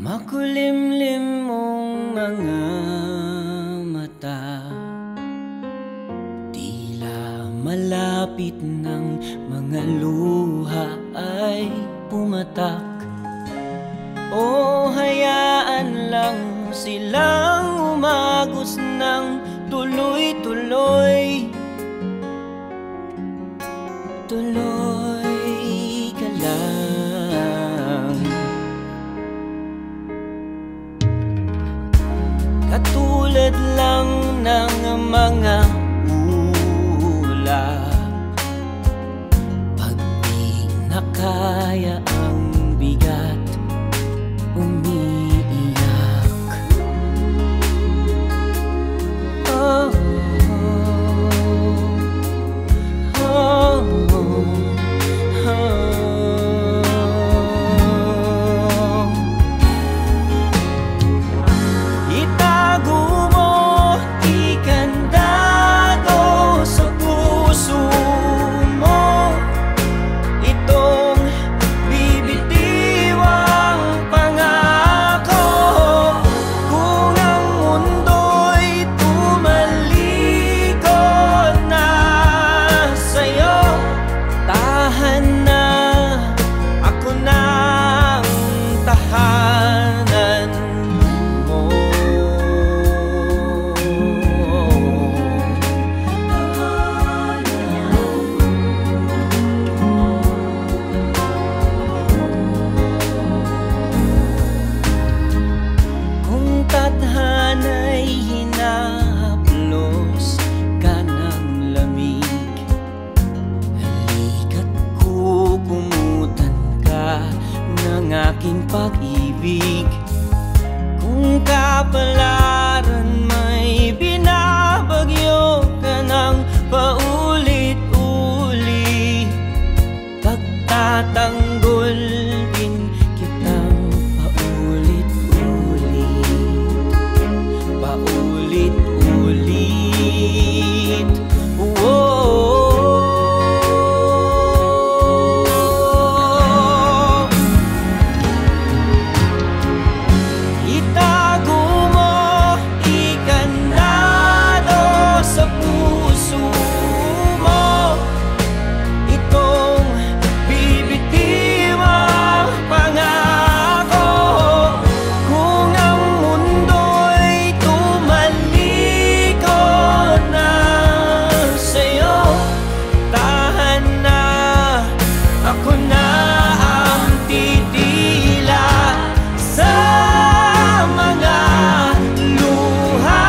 Makulimlim mong mga mata, tila malapit ng mga luha ay pumatak. O hayaan lang silang umagos ng tuloy-tuloy. Tuloy ka lang. Katulad lang ng mga ulap, pag di nakaya ang bigat, umiiyak. Oh, oh, oh, oh. Itago mo, ikandado sa puso mo itong bibitiwang pangako. Kung ang mundo'y tumalikod na sa'yo, tahan na, ako na ang tahanan mo. Kung tadhana'y hinahaplos ka ng lamig, halika't kukumutan ka ng aking pag-ibig. Kung kapalaran may binabagyo ka ng paulit-ulit, pagtatanggol din kitang paulit-ulit, paulit-ulit. Whoa. Itago mo, ikandado sa puso mo itong bibitiwang pangako. Kung ang mundo'y tumalikod na sa'yo, tahan na, ako na ang titila sa mga luha.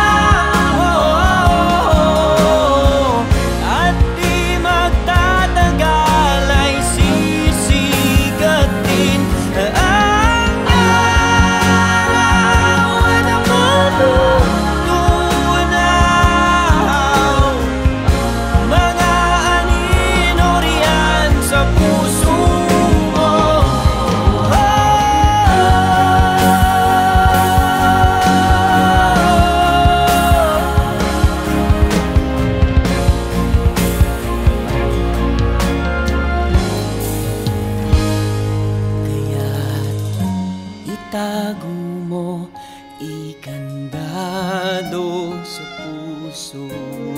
At di magtatagal ay sisigatin ang awa na matutunaw. Mga anino riyan sa puso mo. Kaya't itago mo, ikandado sa puso